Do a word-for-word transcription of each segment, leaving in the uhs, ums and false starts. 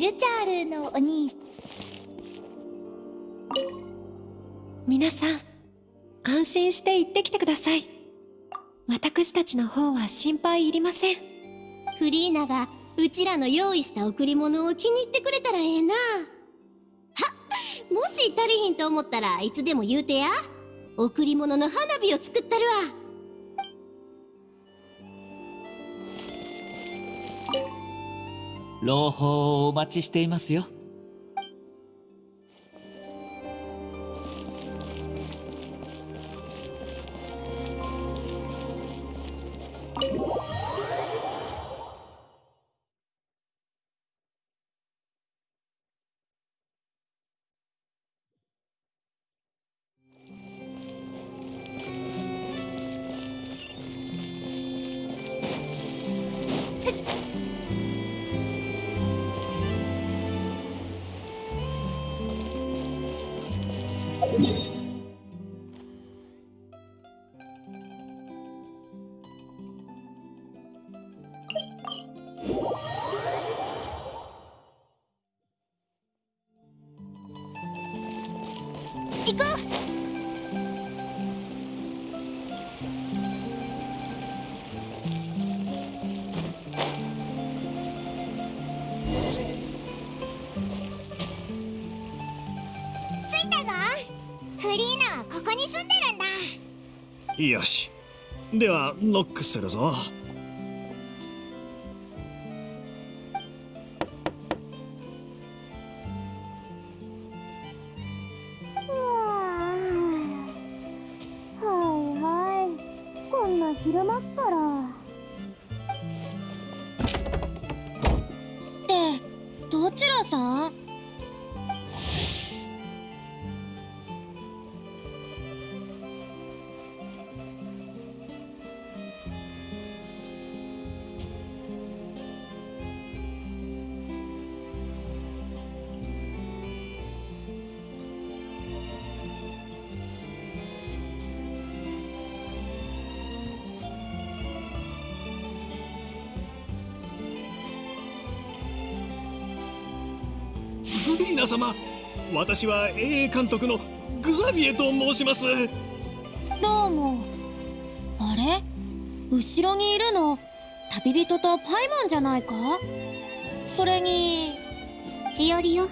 ルチャールのお兄。 皆さん、安心して行ってきてください。私たちの方は心配いりません。 フリーナがうちらの用意した贈り物を気に入ってくれたらええな。はっ、もし足りひんと思ったらいつでも言うてや。贈り物の花火を作ったるわ。 朗報をお待ちしていますよ。 行こう。着いたぞ。フリーナはここに住んでるんだ。 よし、ではノックするぞ。 昼間っからってどちらさん？ フリーナ様、私は衛衛監督のグザビエと申します。 どうも。あれ、後ろにいるの旅人とパイモンじゃないか。それにチオリよ。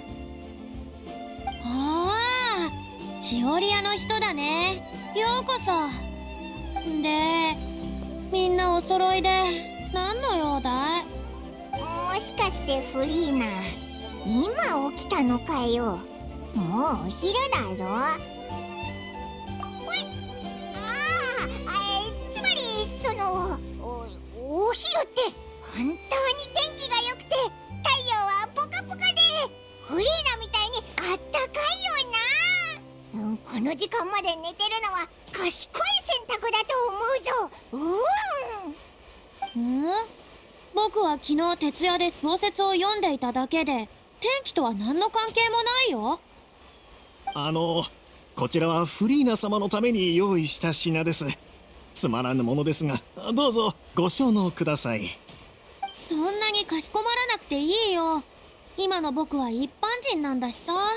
ああ、チオリアの人だね。ようこそ。で、みんなお揃いで何の用だい？ もしかしてフリーナ、今起きたのかよ。もうお昼だぞ。おい、ああ、つまりその お, お昼って本当に天気が良くて太陽はポカポカでフリーナみたいにあったかいよな。うん、この時間まで寝てるのは賢い選択だと思うぞ。 うん。ん？僕は昨日徹夜で小説を読んでいただけで天気とは何の関係もないよ。 あの、こちらはフリーナ様のために用意した品です。つまらぬものですが、どうぞご承納ください。 そんなにかしこまらなくていいよ。今の僕は一般人なんだしさ。うわー、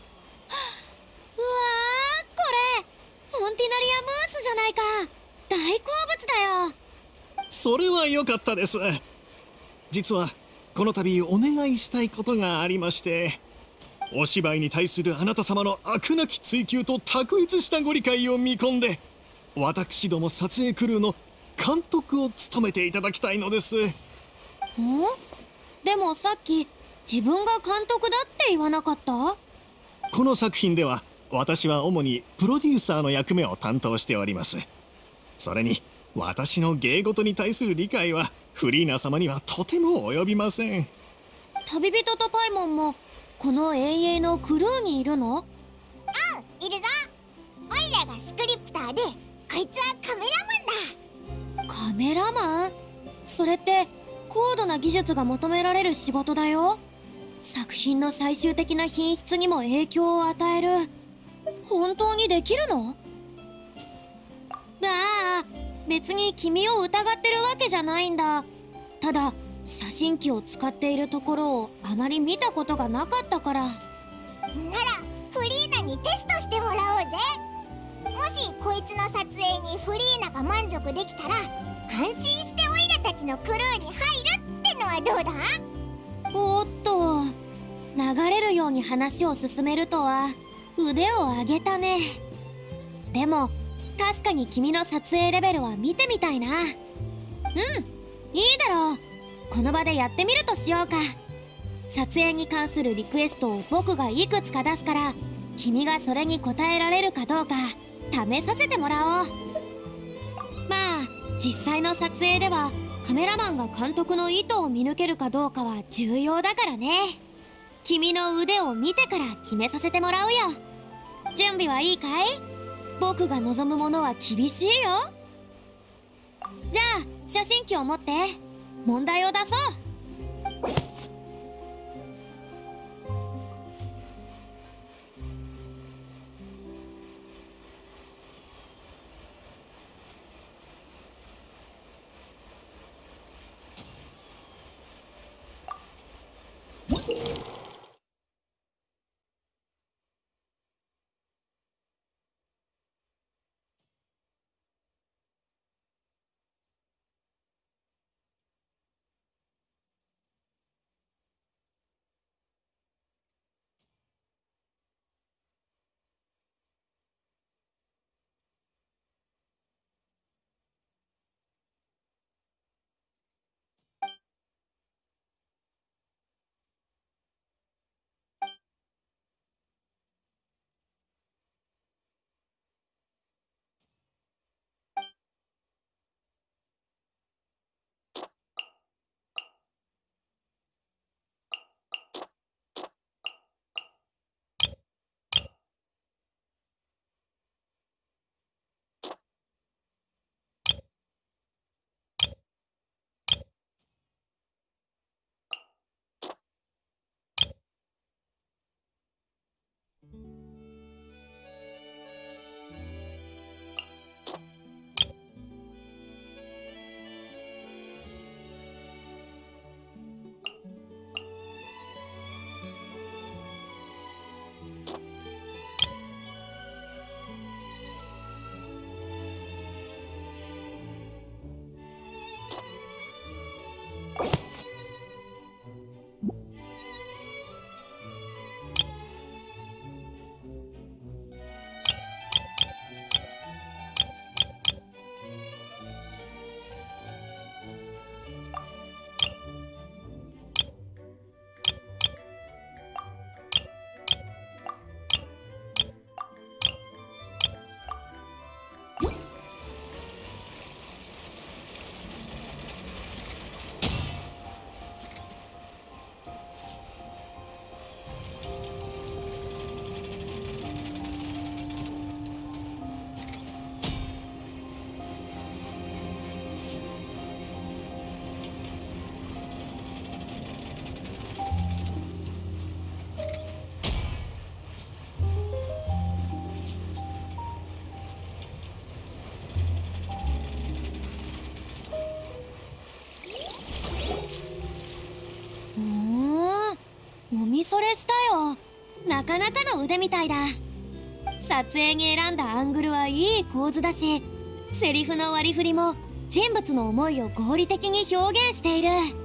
これフォンティナリアムースじゃないか。大好物だよ。 それは良かったです。実はこの度お願いしたいことがありまして、お芝居に対するあなた様の飽くなき追求と卓越したご理解を見込んで、私ども撮影クルーの監督を務めていただきたいのです。ん？ でもさっき自分が監督だって言わなかった？ この作品では私は主にプロデューサーの役目を担当しております。それに私の芸事に対する理解はフリーナ様にはとても及びません。 旅人とパイモンもこの永遠のクルーにいるの？ うん、いるぞ。オイラがスクリプターで、こいつはカメラマンだ。 カメラマン？それって高度な技術が求められる仕事だよ。作品の最終的な品質にも影響を与える。本当にできるの？ああ、別に君を疑ってるわけじゃないんだ。ただ写真機を使っているところをあまり見たことがなかったから。 ならフリーナにテストしてもらおうぜ。もしこいつの撮影にフリーナが満足できたら安心してオイラたちのクルーに入るってのはどうだ？ おっと、流れるように話を進めるとは腕を上げたね。でも確かに君の撮影レベルは見てみたいな。うん、いいだろう。この場でやってみるとしようか。撮影に関するリクエストを僕がいくつか出すから、君がそれに応えられるかどうか試させてもらおう。まあ実際の撮影ではカメラマンが監督の意図を見抜けるかどうかは重要だからね。君の腕を見てから決めさせてもらうよ。準備はいいかい？僕が望むものは厳しいよ。じゃあ写真機を持って問題を出そう。それしたよ。なかなかの腕みたいだ。撮影に選んだアングルはいい構図だし、セリフの割り振りも人物の思いを合理的に表現している。フリー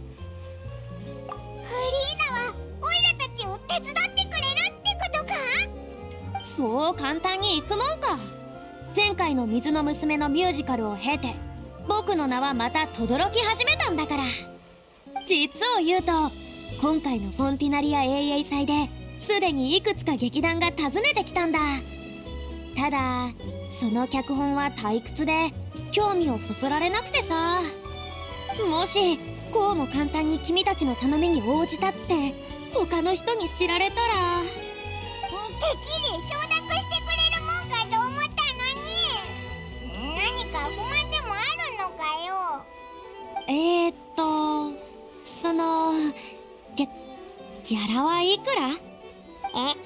ナはオイラたちを手伝ってくれるってことか？ そう簡単にいくもんか。前回の水の娘のミュージカルを経て僕の名はまた轟き始めたんだから。実を言うと今回のフォンティナリア英雄祭ですでにいくつか劇団が訪ねてきたんだ。ただその脚本は退屈で興味をそそられなくてさ。もしこうも簡単に君たちの頼みに応じたって他の人に知られたら。 てっきり承諾してくれるもんかと思ったのに。何か不満でもあるのかよ。 えーっとそのギャギャラはいくら？ え？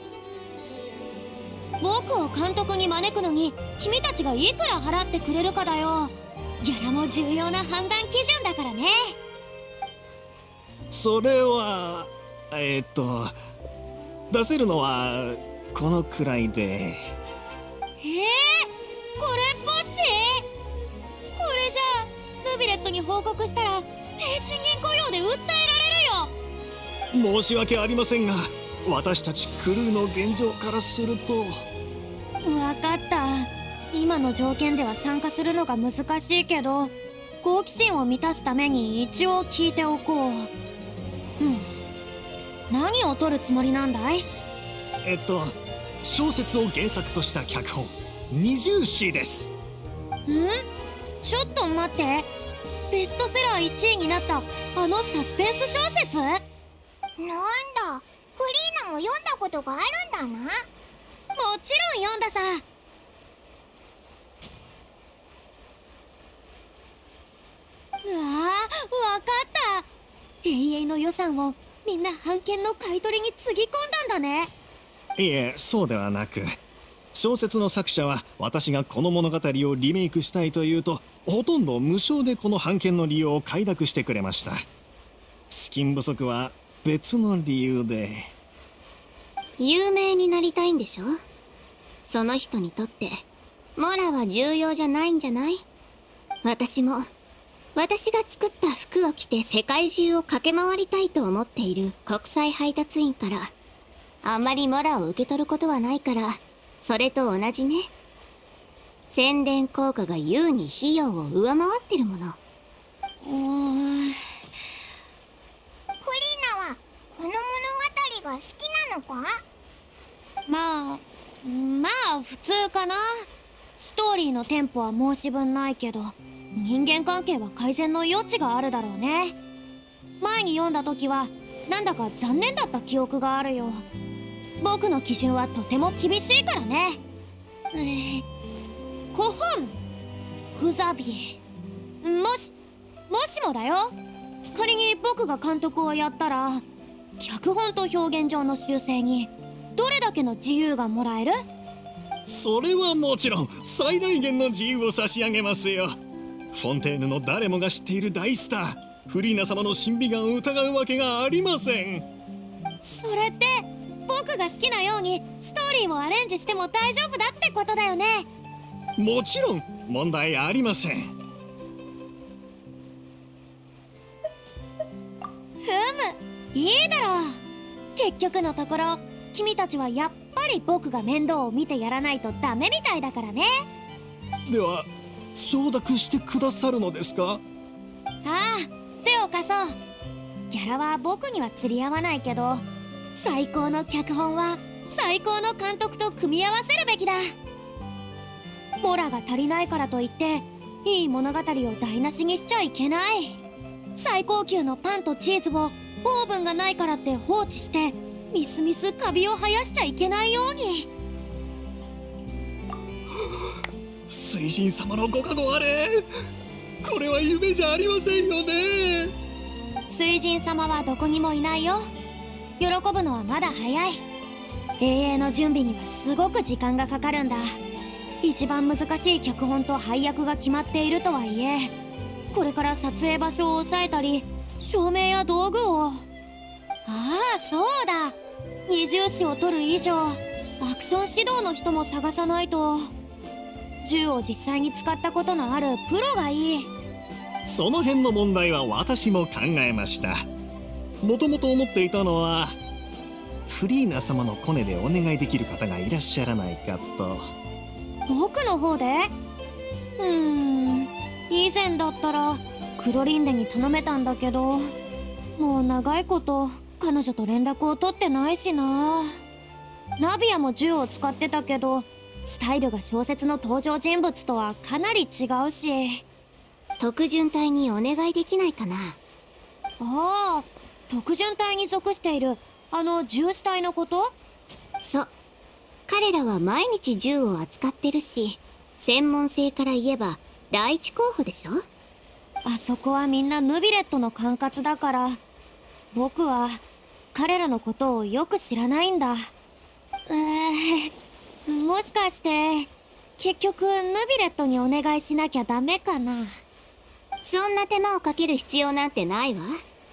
僕を監督に招くのに君たちがいくら払ってくれるかだよ。ギャラも重要な判断基準だからね。 それはえー、っと出せるのはこのくらいで。 えー、これっぽっち？これじゃあヌビレットに報告したら低賃金雇用で訴えられるよ。 申し訳ありませんが、私たちクルーの現状からすると。 わかった。今の条件では参加するのが難しいけど、好奇心を満たすために一応聞いておこう。うん。何を取るつもりなんだい？ えっと小説を原作とした脚本二重詩です。 ん？ちょっと待って。ベストセラーいちいになったあのサスペンス小説？ なんだ、フリーナも読んだことがあるんだな。 もちろん読んださ。うわあ、わかった。永遠の予算をみんな版権の買い取りにつぎ込んだんだね。 いえ、そうではなく、小説の作者は私がこの物語をリメイクしたいというと、ほとんど無償でこの版権の利用を快諾してくれました。資金不足は別の理由で。 有名になりたいんでしょ？その人にとってモラは重要じゃないんじゃない？私も私が作った服を着て世界中を駆け回りたいと思っている国際配達員からあんまりモラを受け取ることはないから、それと同じね。宣伝効果が優に費用を上回ってるもの。 うーん。 フリーナはこの物語が好きなのか？ まあまあ普通かな。ストーリーのテンポは申し分ないけど、人間関係は改善の余地があるだろうね。前に読んだ時はなんだか残念だった記憶があるよ。僕の基準はとても厳しいからね。えー、古本フザビエ、もしもしもだよ、仮に僕が監督をやったら脚本と表現上の修正にどれだけの自由がもらえる？ それはもちろん最大限の自由を差し上げますよ。フォンテーヌの誰もが知っている大スターフリーナ様の審美眼を疑うわけがありません。 それって僕が好きなようにストーリーをアレンジしても大丈夫だってことだよね？ もちろん問題ありません。 ふむ、いいだろう。結局のところ君たちはやっぱり僕が面倒を見てやらないとダメみたいだからね。 では承諾してくださるのですか？ ああ、手を貸そう。ギャラは僕には釣り合わないけど、最高の脚本は最高の監督と組み合わせるべきだ。モラが足りないからといっていい物語を台無しにしちゃいけない。最高級のパンとチーズをオーブンがないからって放置してみすみすカビを生やしちゃいけないように。 水神様のご加護あれ。これは夢じゃありませんよね。 水神様はどこにもいないよ。喜ぶのはまだ早い。永遠の準備にはすごく時間がかかるんだ。一番難しい脚本と配役が決まっているとはいえ、これから撮影場所を抑えたり照明や道具を。ああ、そうだ、二重視を取る以上アクション指導の人も探さないと。銃を実際に使ったことのあるプロがいい。 その辺の問題は私も考えました。もともと思っていたのはフリーナ様のコネでお願いできる方がいらっしゃらないかと。 僕の方で？うーん、以前だったらクロリンデに頼めたんだけど、もう長いこと彼女と連絡を取ってないしな。ナビアも銃を使ってたけどスタイルが小説の登場人物とはかなり違うし。 特巡隊にお願いできないかな？ ああ、特巡隊に属しているあの銃士隊のこと？ そう、彼らは毎日銃を扱ってるし、専門性から言えば第一候補でしょ。 あそこはみんなヌビレットの管轄だから、僕は彼らのことをよく知らないんだ。えー、もしかして結局ヌビレットにお願いしなきゃダメかな？ そんな手間をかける必要なんてないわ。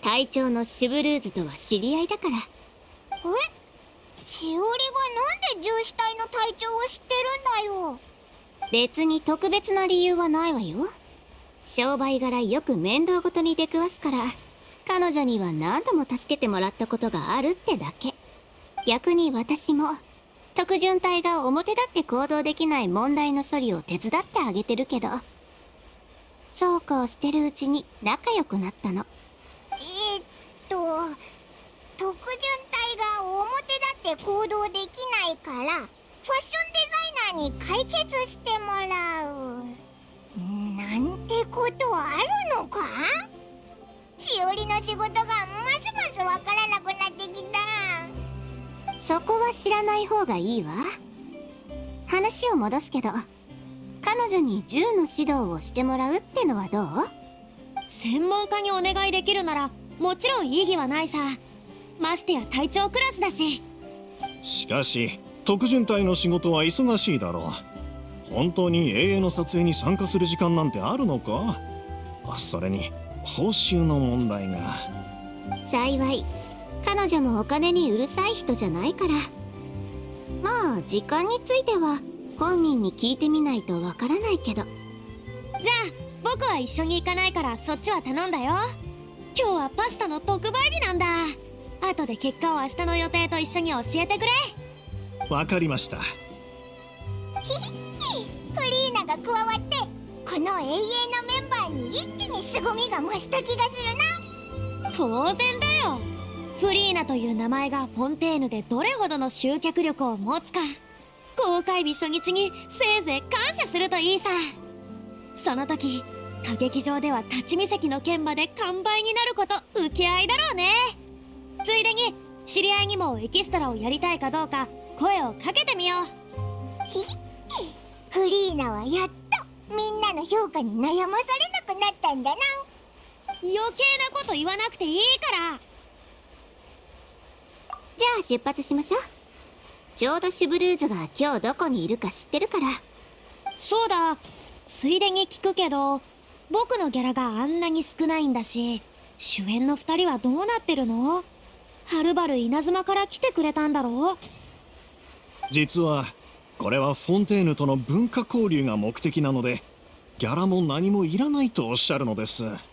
隊長のシュブルーズとは知り合いだから。 え、しおりがなんで獣死体の隊長を知ってるんだよ。 別に特別な理由はないわよ。商売柄よく面倒ごとに出くわすから、彼女には何度も助けてもらったことがあるってだけ。逆に私も特巡隊が表立って行動できない問題の処理を手伝ってあげてるけど、そうこうしてるうちに仲良くなったの。 えー、っと特巡隊が表立って行動できないから、ファッションデザイナーに解決してもらうなんてことあるのか。しおりの仕事がますますわからなくなってきた。 そこは知らない方がいいわ。話を戻すけど、彼女に銃の指導をしてもらうってのはどう？ 専門家にお願いできるならもちろん異議はないさ。ましてや隊長クラスだし。 しかし特巡隊の仕事は忙しいだろう。本当に永遠の撮影に参加する時間なんてあるのか。あ、それに報酬の問題が。 幸い彼女もお金にうるさい人じゃないから。まあ時間については本人に聞いてみないとわからないけど。 じゃあ僕は一緒に行かないからそっちは頼んだよ。今日はパスタの特売日なんだ。後で結果を明日の予定と一緒に教えてくれ。 わかりました。 ひひフリーナが加わってこの永遠のメンバーに一気に凄みが増した気がするな。 当然だよ。フリーナという名前がフォンテーヌでどれほどの集客力を持つか、公開日初日にせいぜい感謝するといいさ。その時歌劇場では立ち見席の券まで完売になること受け合いだろうね。ついでに知り合いにもエキストラをやりたいかどうか声をかけてみよう。 ひひフリーナはやっとみんなの評価に悩まされなくなったんだな。 余計なこと言わなくていいから。 じゃあ出発しましょう。ちょうどシュブルーズが今日どこにいるか知ってるから。 そうだ、ついでに聞くけど、僕のギャラがあんなに少ないんだし、主演の二人はどうなってるの？はるばる稲妻から来てくれたんだろう？ 実はこれはフォンテーヌとの文化交流が目的なので、ギャラも何もいらないとおっしゃるのです。 なんだって？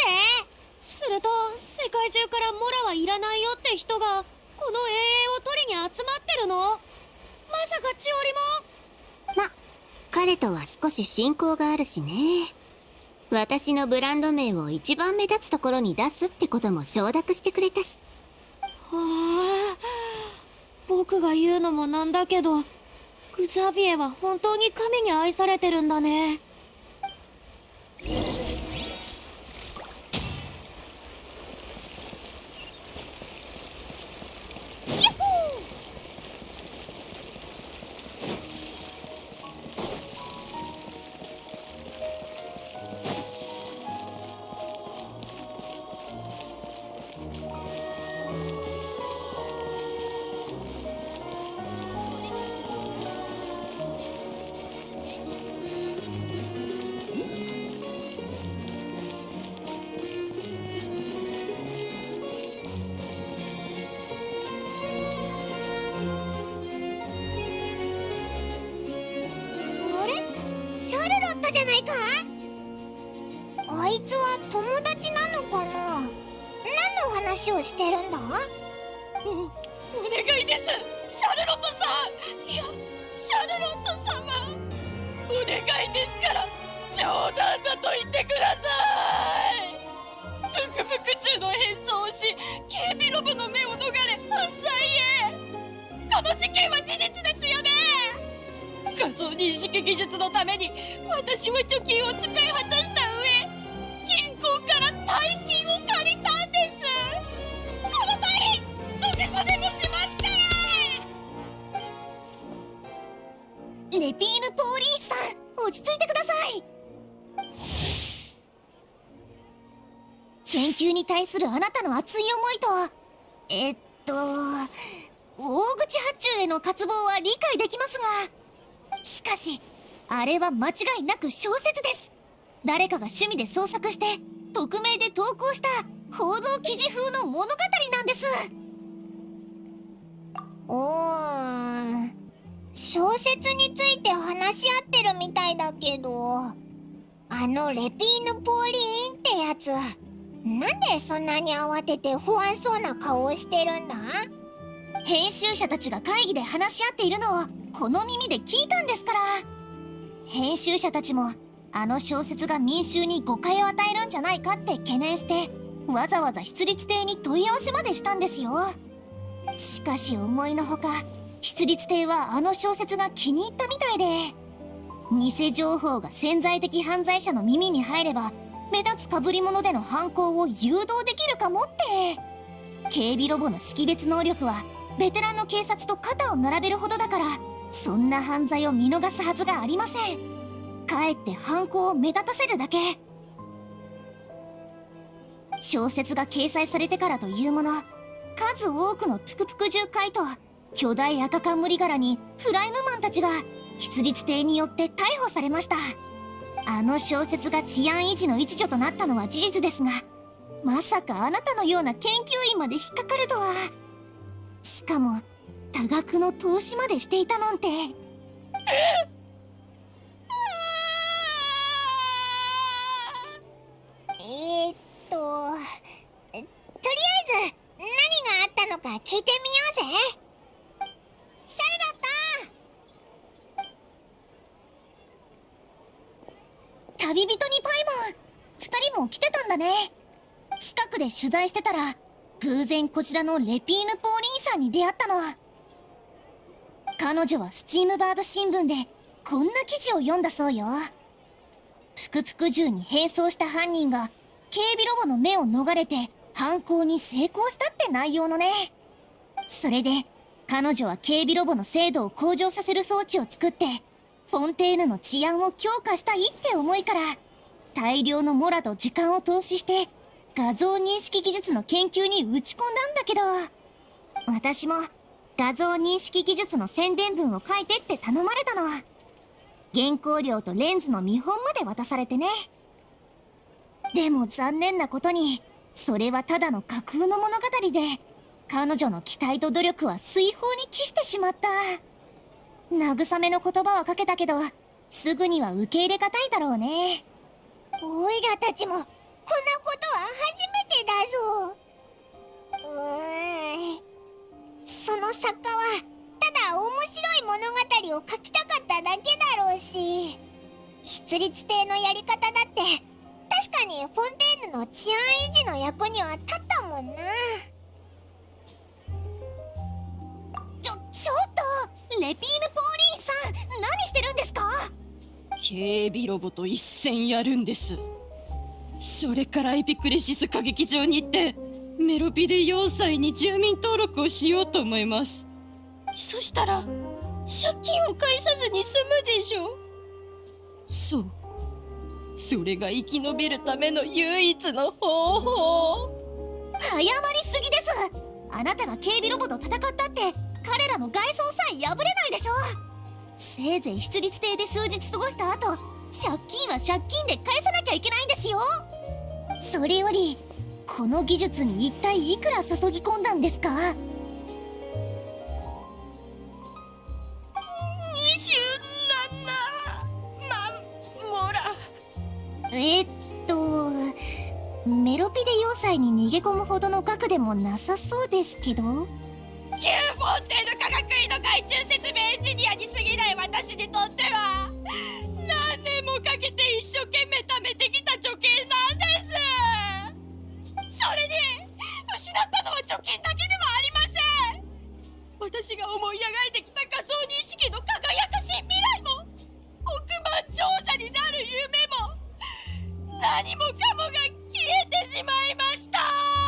すると世界中からモラはいらないよって人がこの永遠を取りに集まってるの？まさか千織も？ ま、彼とは少し親交があるしね。私のブランド名を一番目立つところに出すってことも承諾してくれたし。 はあ、僕が言うのもなんだけど、グザビエは本当に神に愛されてるんだね。 シャルロットじゃないか。あいつは友達なのかな。何の話をしてるんだ？ お、お願いです、シャルロットさん。いや、シャルロット様、お願いですから冗談だと言ってください。ブクブク中の変装をし、警備ロボの目を逃れ犯罪へ。この事件は事実ですよね。画像認識技術のために私は貯金を使い果たした上、銀行から大金を借りたんです。この通り土下座でもしますから。 レピーヌ・ポーリースさん、落ち着いてください。研究に対するあなたの熱い思いと、えっと大口発注への渇望は理解できますが、しかしあれは間違いなく小説です。誰かが趣味で創作して匿名で投稿した報道記事風の物語なんです。 おーん、小説について話し合ってるみたいだけど、あのレピーヌ・ポーリーンってやつ、なんでそんなに慌てて不安そうな顔をしてるんだ？ 編集者たちが会議で話し合っているのをこの耳で聞いたんですから。編集者たちもあの小説が民衆に誤解を与えるんじゃないかって懸念して、わざわざ筆律亭に問い合わせまでしたんですよ。しかし思いのほか、筆律亭はあの小説が気に入ったみたいで、偽情報が潜在的犯罪者の耳に入れば目立つ被り物での犯行を誘導できるかもって。警備ロボの識別能力はベテランの警察と肩を並べるほどだから、そんな犯罪を見逃すはずがありません。かえって犯行を目立たせるだけ。小説が掲載されてからというもの、数多くのプクプク獣怪と巨大赤冠柄にフライムマンたちが筆律亭によって逮捕されました。あの小説が治安維持の一助となったのは事実ですが、まさかあなたのような研究員まで引っかかるとは。しかも多額の投資までしていたなんて。 えーっととりあえず何があったのか聞いてみようぜ。シャルロット！ 旅人にパイモン、二人も来てたんだね。近くで取材してたら偶然こちらのレピーヌ・ポーリーンさんに出会ったの。彼女はスチームバード新聞でこんな記事を読んだそうよ。プクプク獣に変装した犯人が警備ロボの目を逃れて犯行に成功したって内容のね。それで彼女は警備ロボの精度を向上させる装置を作ってフォンテーヌの治安を強化したいって思いから、大量のモラと時間を投資して画像認識技術の研究に打ち込んだんだけど、私も画像認識技術の宣伝文を書いてって頼まれたの。原稿料とレンズの見本まで渡されてね。でも残念なことにそれはただの架空の物語で、彼女の期待と努力は水泡に帰してしまった。慰めの言葉はかけたけど、すぐには受け入れがたいだろうね。 おいらたちもこんなことは初めてだぞ。うーん、その作家はただ面白い物語を書きたかっただけだろうし、筆律亭のやり方だって確かにフォンテーヌの治安維持の役には立ったもんな。 ちょ、ちょっとレピーヌ・ポーリーンさん、何してるんですか？ 警備ロボと一戦やるんです。それからエピクレシス歌劇場に行ってメロピでよんさいに住民登録をしようと思います。そしたら借金を返さずに済むでしょ。そう、それが生き延びるための唯一の方法。 早まりすぎです。あなたが警備ロボと戦ったって彼らの外装さえ破れないでしょ。せいぜい筆律亭で数日過ごした後、借金は借金で返さなきゃいけないんですよ。それよりこの技術に一体いくら注ぎ込んだんですか？にじゅうななまんモラ。 えー、っとメロピでよんさいに逃げ込むほどの額でもなさそうですけど。 旧フォンテーヌ科学院の外注説明エンジニアに過ぎない私にとっては、何年もかけて一生懸命貯めてきた貯金なんです。それに失ったのは貯金だけではありません。私が思い描いてきた画像認識の輝かしい未来も、億万長者になる夢も、何もかもが消えてしまいました。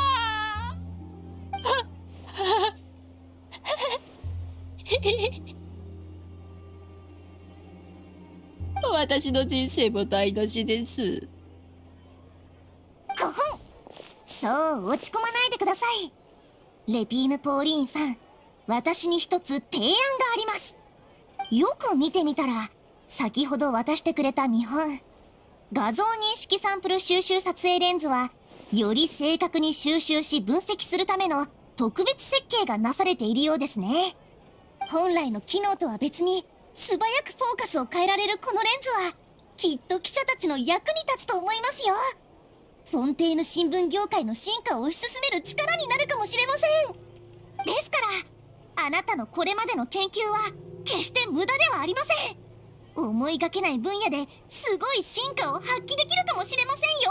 私の人生も台無しです。 ごほん、そう落ち込まないでください。レピーヌ・ポーリーンさん、私に一つ提案があります。よく見てみたら先ほど渡してくれた見本、 画像認識サンプル収集撮影レンズはより正確に収集し分析するための特別設計がなされているようですね。本来の機能とは別に素早くフォーカスを変えられるこのレンズはきっと記者たちの役に立つと思いますよ。フォンテーヌ新聞業界の進化を推し進める力になるかもしれません。ですからあなたのこれまでの研究は決して無駄ではありません。思いがけない分野ですごい進化を発揮できるかもしれませんよ。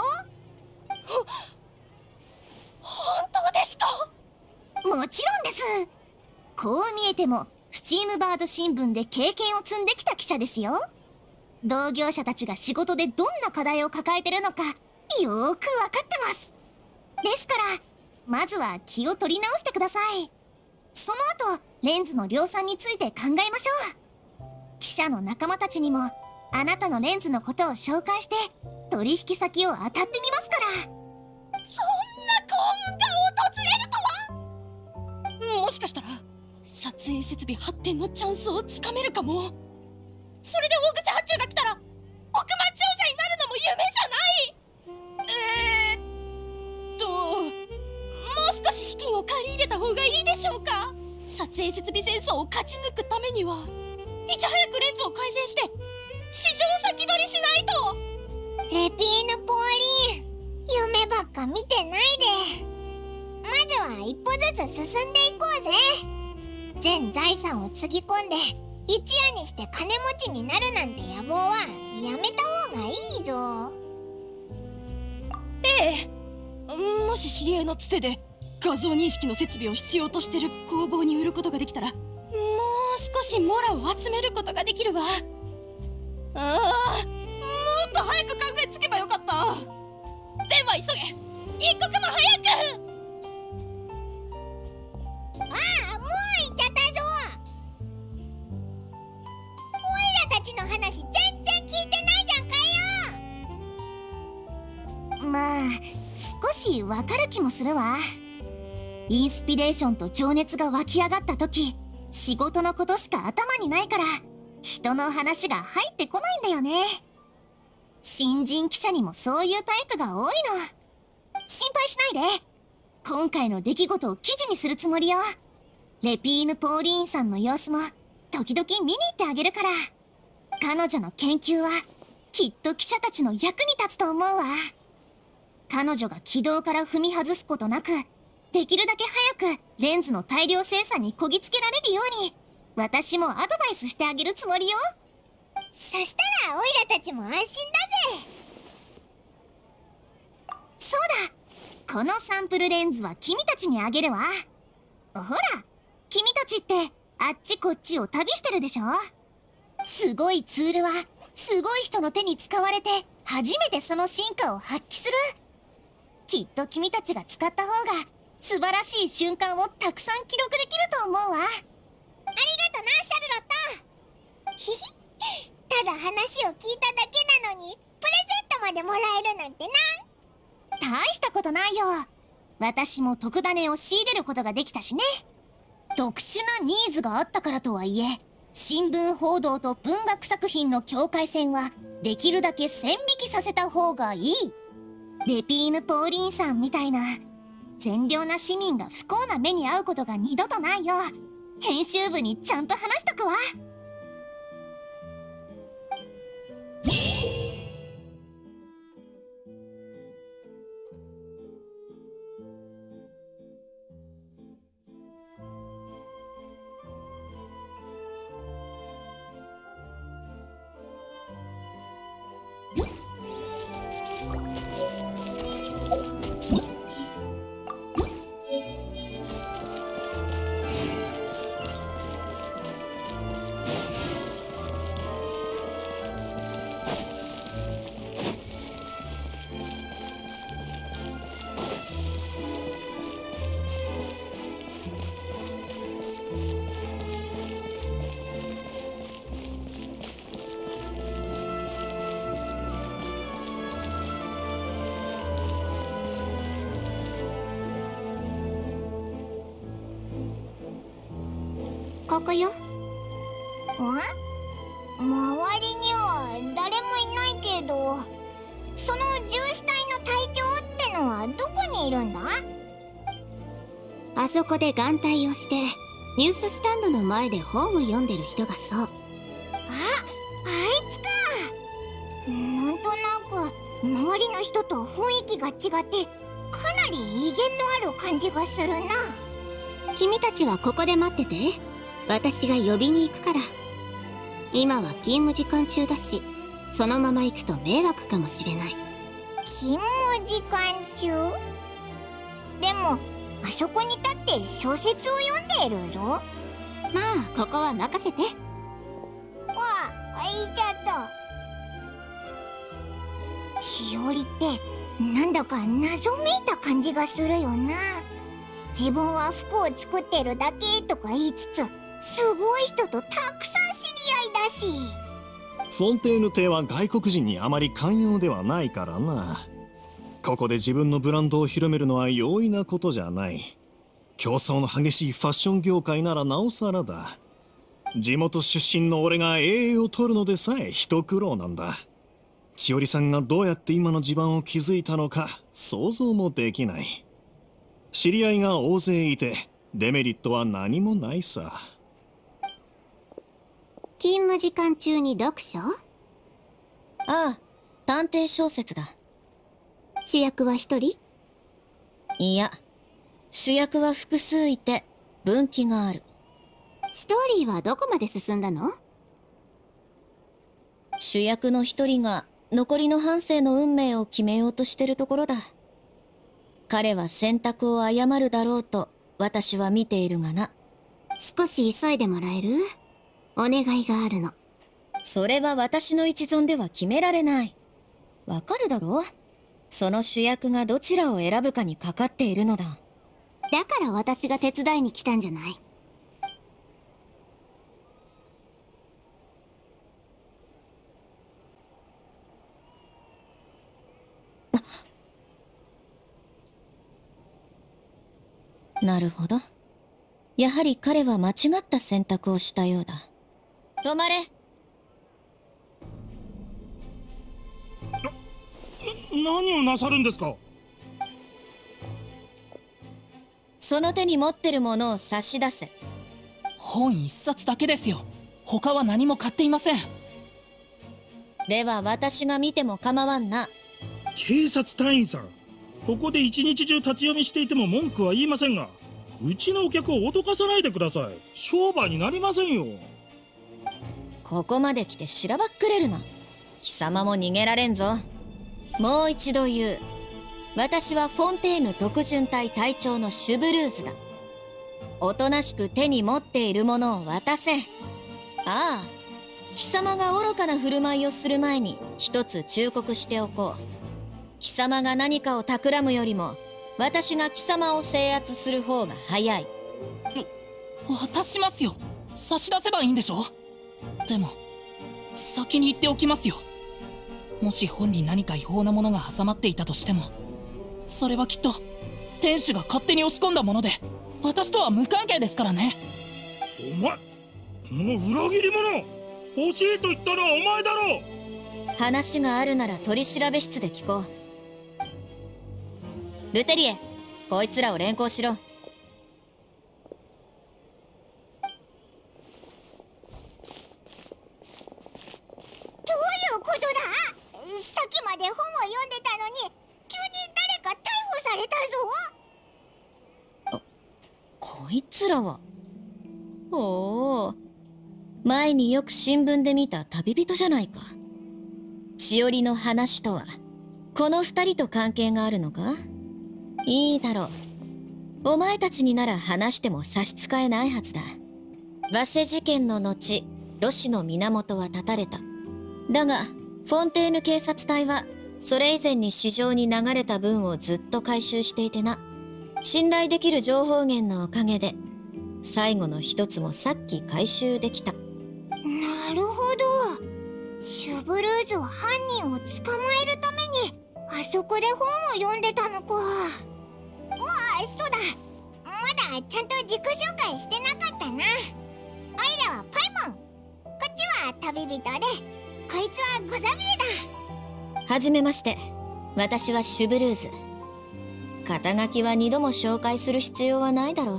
本当ですか？ もちろんです。こう見えてもスチームバード新聞で経験を積んできた記者ですよ。同業者たちが仕事でどんな課題を抱えてるのかよーくわかってます。ですからまずは気を取り直してください。その後レンズの量産について考えましょう。記者の仲間たちにもあなたのレンズのことを紹介して取引先を当たってみますから。 そんな幸運が訪れるとは。もしかしたら撮影設備発展のチャンスをつかめるかも。それで大口発注が来たら億万長者になるのも夢じゃない。えーっともう少し資金を借り入れた方がいいでしょうか。撮影設備戦争を勝ち抜くためにはいち早くレンズを改善して市場先取りしないと。 レピーヌ・ポーリーン、夢ばっか見てないでまずは一歩ずつ進んでいこうぜ。全財産をつぎ込んで一夜にして金持ちになるなんて野望はやめた方がいいぞ。 ええ、もし知り合いのつてで画像認識の設備を必要としてる工房に売ることができたらもう少しモラを集めることができるわ。ああ、もっと早く考えつけばよかった。では急げ、一刻も早く。 ああ、もう行っちゃったぞ。オイラたちの話全然聞いてないじゃんかよ。まあ少しわかる気もするわ。インスピレーションと情熱が湧き上がった時仕事のことしか頭にないから人の話が入ってこないんだよね。新人記者にもそういうタイプが多いの。心配しないで。今回の出来事を記事にするつもりよ。レピーヌ・ポーリーンさんの様子も時々見に行ってあげるから。彼女の研究はきっと記者たちの役に立つと思うわ。彼女が軌道から踏み外すことなくできるだけ早くレンズの大量生産にこぎつけられるように私もアドバイスしてあげるつもりよ。そしたらオイラたちも安心だぜ。そうだ、このサンプルレンズは君たちにあげるわ。ほら、君たちってあっちこっちを旅してるでしょ。すごいツールはすごい人の手に使われて初めてその進化を発揮する。きっと君たちが使った方が素晴らしい瞬間をたくさん記録できると思うわ。ありがとな、シャルロット。ひひ、ただ話を聞いただけなのにプレゼントまでもらえるなんてな。大したことないよ。私も特ダネを仕入れることができたしね。特殊なニーズがあったからとはいえ新聞報道と文学作品の境界線はできるだけ線引きさせた方がいい。レピーヌ・ポーリーンさんみたいな善良な市民が不幸な目に遭うことが二度とないよう編集部にちゃんと話しとくわ。ここよ。ん？周りには誰もいないけど。 その獣死体の隊長ってのはどこにいるんだ？ あそこで眼帯をしてニューススタンドの前で本を読んでる人がそう。 あ、あいつか。なんとなく周りの人と雰囲気が違ってかなり威厳のある感じがするな。 君たちはここで待ってて、私が呼びに行くから。今は勤務時間中だし、そのまま行くと迷惑かもしれない。 勤務時間中？でもあそこに立って小説を読んでいるぞ。 まあここは任せて。 わあ、言っちゃった。しおりってなんだか謎めいた感じがするよな。自分は服を作ってるだけとか言いつつ、すごい人とたくさん知り合いだし。 フォンテーヌ邸は外国人にあまり寛容ではないからな。ここで自分のブランドを広めるのは容易なことじゃない。競争の激しいファッション業界ならなおさらだ。地元出身の俺が栄養を取るのでさえ一苦労なんだ。千織さんがどうやって今の地盤を築いたのか想像もできない。知り合いが大勢いてデメリットは何もないさ。 勤務時間中に読書？ ああ、探偵小説だ。 主役は一人？ いや、主役は複数いて分岐がある。 ストーリーはどこまで進んだの？ 主役の一人が残りの半生の運命を決めようとしてるところだ。彼は選択を誤るだろうと私は見ているがな。 少し急いでもらえる？お願いがあるの。 それは私の一存では決められない。わかるだろう？その主役がどちらを選ぶかにかかっているのだ。 だから私が手伝いに来たんじゃない。 なるほど。やはり彼は間違った選択をしたようだ。止まれ。 何をなさるんですか？ その手に持ってるものを差し出せ。 本一冊だけですよ。他は何も買っていません。 では私が見ても構わんな。 警察隊員さん、ここで一日中立ち読みしていても文句は言いませんが、うちのお客を脅かさないでください。商売になりませんよ。 ここまで来てしらばっくれるな。貴様も逃げられんぞ。もう一度言う。私はフォンテーヌ特巡隊隊長のシュブルーズだ。おとなしく手に持っているものを渡せ。ああ、貴様が愚かな振る舞いをする前に一つ忠告しておこう。貴様が何かを企むよりも私が貴様を制圧する方が早い。 渡しますよ。差し出せばいいんでしょ。でも先に言っておきますよ。もし本に何か違法なものが挟まっていたとしても、それはきっと店主が勝手に押し込んだもので、私とは無関係ですからね。 お前、この裏切り者、欲しいと言ったのはお前だろう。 話があるなら取り調べ室で聞こう。ルテリエ、こいつらを連行しろ。 どういうことだ？さっきまで本を読んでたのに急に誰か逮捕されたぞ。 こいつらは。おお、前によく新聞で見た旅人じゃないか。千織の話とはこの二人と関係があるのか？いいだろう。お前たちになら話しても差し支えないはずだ。バシェ事件の後、ロシの源は断たれた。だがフォンテーヌ警察隊はそれ以前に市場に流れた分をずっと回収していてな。信頼できる情報源のおかげで最後の一つもさっき回収できた。 なるほど。シュブルーズは犯人を捕まえるためにあそこで本を読んでたのか。うわあ、そうだ、まだちゃんと自己紹介してなかったな。おいらはパイモン、こっちは旅人で、こいつはゴザビエだ。 はじめまして。私はシュブルーズ。肩書きは二度も紹介する必要はないだろう。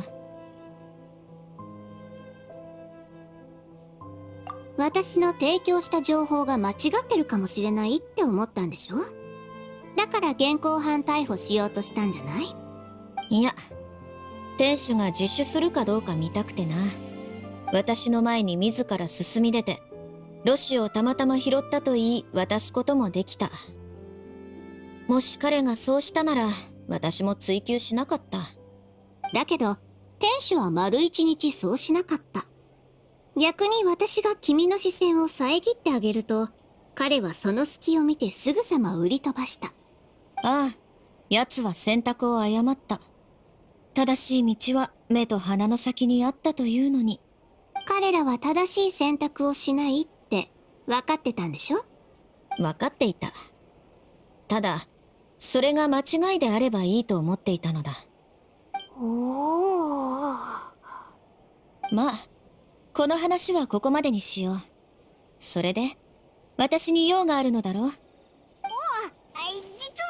私の提供した情報が間違ってるかもしれないって思ったんでしょ？だから現行犯逮捕しようとしたんじゃない？ いや、店主が自首するかどうか見たくてな。私の前に自ら進み出て、ロシをたまたま拾ったと言い渡すこともできた。もし彼がそうしたなら、私も追求しなかった。 だけど、店主は丸一日そうしなかった。逆に私が君の視線を遮ってあげると、彼はその隙を見てすぐさま売り飛ばした。 ああ、奴は選択を誤った。正しい道は目と鼻の先にあったというのに。 彼らは正しい選択をしないって分かってたんでしょ？ 分かっていた。ただ、それが間違いであればいいと思っていたのだ。 おお。 まあ、この話はここまでにしよう。それで、私に用があるのだろう？お、 実は。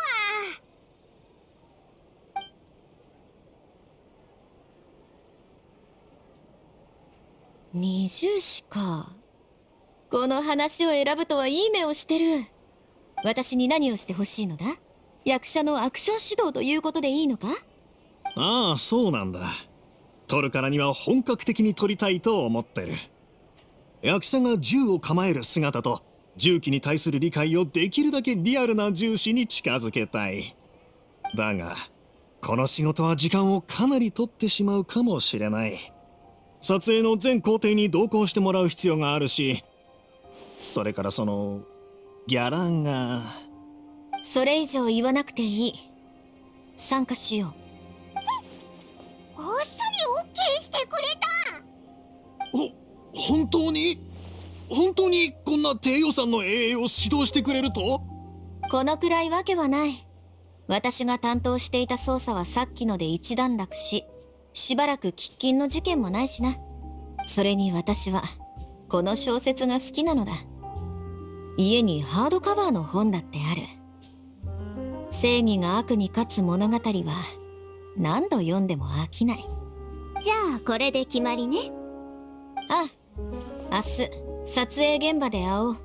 二重視か。この話を選ぶとはいい目をしてる。私に何をしてほしいのだ？役者のアクション指導ということでいいのか？ ああ、そうなんだ。撮るからには本格的に撮りたいと思ってる。役者が銃を構える姿と銃器に対する理解をできるだけリアルな重視に近づけたい。だがこの仕事は時間をかなり取ってしまうかもしれない。撮影の全工程に同行してもらう必要があるし、それからそのギャラが。 それ以上言わなくていい。参加しよう。あっさりオッケーしてくれた。 ほ、本当に本当にこんな低予算の エーエー を指導してくれると？ このくらいわけはない。私が担当していた捜査はさっきので一段落し、しばらく喫緊の事件もないしな。それに私はこの小説が好きなのだ。家にハードカバーの本だってある。正義が悪に勝つ物語は何度読んでも飽きない。 じゃあこれで決まりね。 ああ、明日撮影現場で会おう。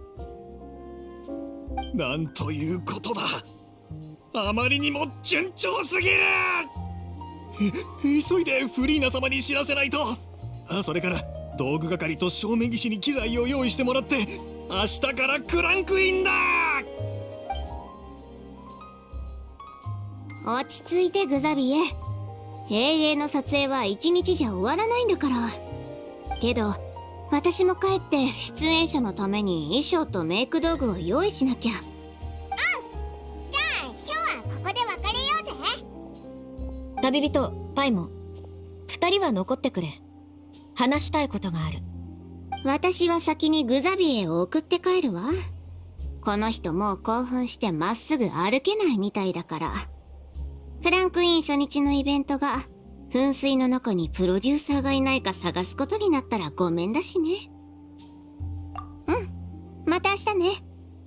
なんということだ。あまりにも順調すぎる。急いでフリーナ様に知らせないと。あ、それから道具係と照明技師に機材を用意してもらって、明日からクランクインだ。 落ち着いてグザビエ。永遠の撮影は一日じゃ終わらないんだから。けど私も帰って出演者のために衣装とメイク道具を用意しなきゃ。うん。 じゃあ今日はここで別れようぜ。 旅人パイモン、二人は残ってくれ。話したいことがある。 私は先にグザビエを送って帰るわ。この人もう興奮してまっすぐ歩けないみたいだから。クランクイン初日のイベントが噴水の中にプロデューサーがいないか探すことになったらごめんだしね。うん、また明日ね。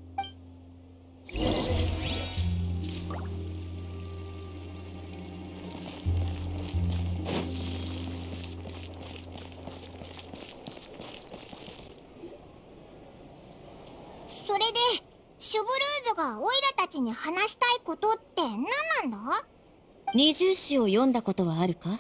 それでシュブルーズがオイラたちに話したいことって何なんだ？ 二重詩を読んだことはあるか？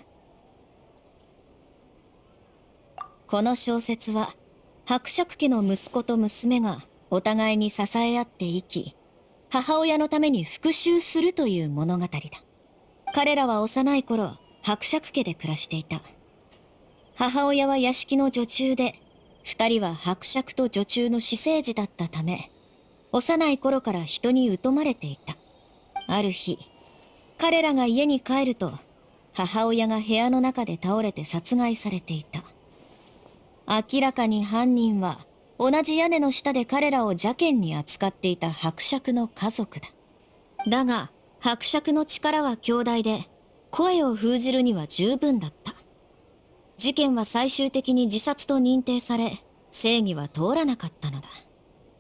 この小説は伯爵家の息子と娘がお互いに支え合って生き、母親のために復讐するという物語だ。彼らは幼い頃伯爵家で暮らしていた。母親は屋敷の女中で、二人は伯爵と女中の私生児だったため、幼い頃から人に疎まれていた。ある日彼らが家に帰ると、母親が部屋の中で倒れて殺害されていた。明らかに犯人は、同じ屋根の下で彼らを邪険に扱っていた伯爵の家族だ。だが、伯爵の力は強大で、声を封じるには十分だった。事件は最終的に自殺と認定され、正義は通らなかったのだ。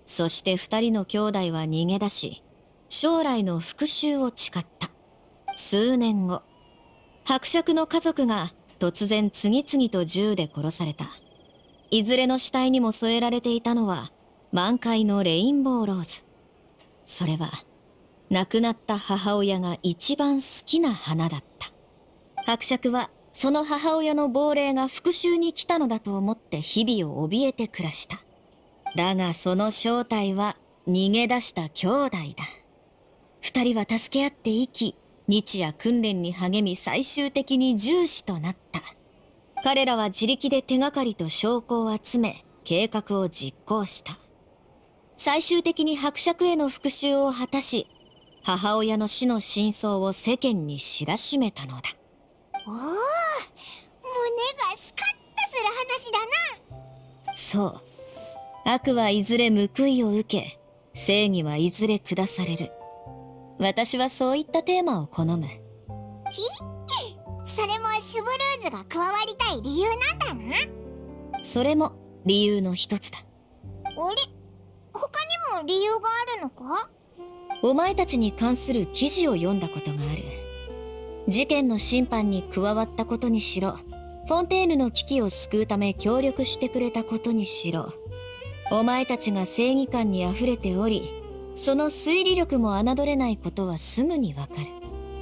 そして二人の兄弟は逃げ出し、将来の復讐を誓った。数年後、伯爵の家族が突然次々と銃で殺された。いずれの死体にも添えられていたのは満開のレインボーローズ。それは亡くなった母親が一番好きな花だった。伯爵はその母親の亡霊が復讐に来たのだと思って日々を怯えて暮らした。だがその正体は逃げ出した兄弟だ。二人は助け合って生き、日夜訓練に励み最終的に銃士となった。彼らは自力で手がかりと証拠を集め、計画を実行した。最終的に伯爵への復讐を果たし、母親の死の真相を世間に知らしめたのだ。 おお、胸がスカッとする話だな。 そう。悪はいずれ報いを受け、正義はいずれ下される。私はそういったテーマを好む。 ひそれもシュブルーズが加わりたい理由なんだな。 それも理由の一つだ。 あれ、他にも理由があるのか？ お前たちに関する記事を読んだことがある。事件の審判に加わったことにしろ、フォンテーヌの危機を救うため協力してくれたことにしろ、お前たちが正義感にあふれており、その推理力も侮れないことはすぐにわかる。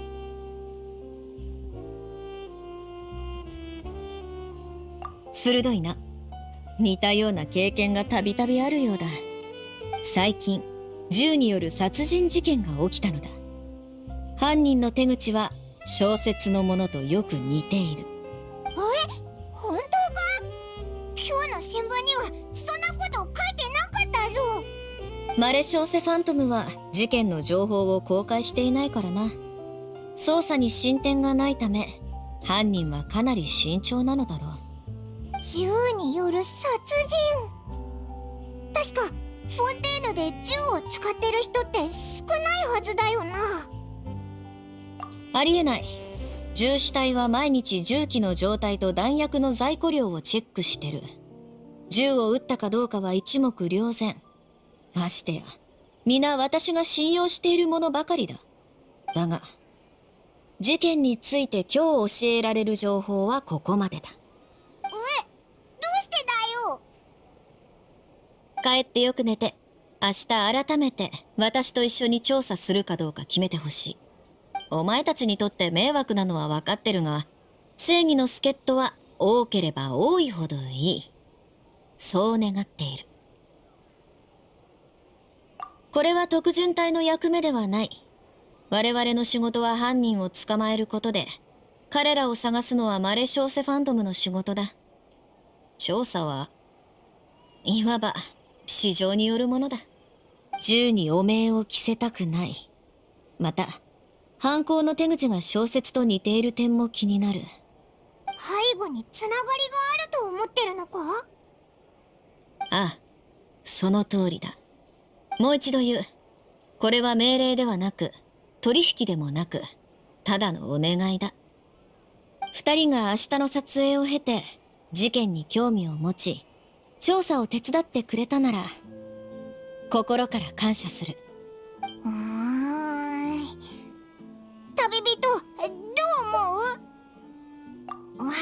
鋭いな。似たような経験がたびたびあるようだ。最近、銃による殺人事件が起きたのだ。犯人の手口は小説のものとよく似ている。 え、本当か？今日の新聞にはそんなこと書いてなかったぞ。 マレショーセ・ファントムは事件の情報を公開していないからな。捜査に進展がないため、犯人はかなり慎重なのだろう。 銃による殺人。確かフォンテーヌで銃を使ってる人って少ないはずだよな。 ありえない。銃死隊は毎日銃器の状態と弾薬の在庫量をチェックしてる。銃を撃ったかどうかは一目瞭然。ましてや、皆私が信用しているものばかりだ。だが、事件について今日教えられる情報はここまでだ。 え、どうしてだよ。 帰ってよく寝て、明日改めて私と一緒に調査するかどうか決めてほしい。お前たちにとって迷惑なのは分かってるが、正義の助っ人は多ければ多いほどいい。そう願っている。これは特巡隊の役目ではない。我々の仕事は犯人を捕まえることで、彼らを探すのはマレショーセ・ファントムの仕事だ。調査は、いわば、市場によるものだ。銃に汚名を着せたくない。また、犯行の手口が小説と似ている点も気になる。 背後につながりがあると思ってるのか？ ああ、その通りだ。もう一度言う。これは命令ではなく、取引でもなく、ただのお願いだ。二人が明日の撮影を経て、事件に興味を持ち、調査を手伝ってくれたなら、心から感謝する。 うーん。旅人、どう思う？わかった。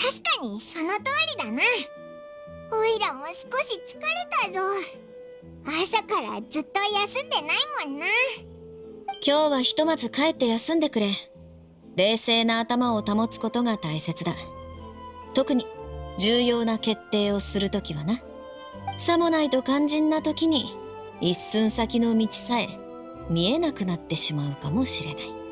確かにその通りだな。おいらも少し疲れたぞ。朝からずっと休んでないもんな。 今日はひとまず帰って休んでくれ。冷静な頭を保つことが大切だ。特に重要な決定をするときはな。さもないと肝心なときに一寸先の道さえ見えなくなってしまうかもしれない。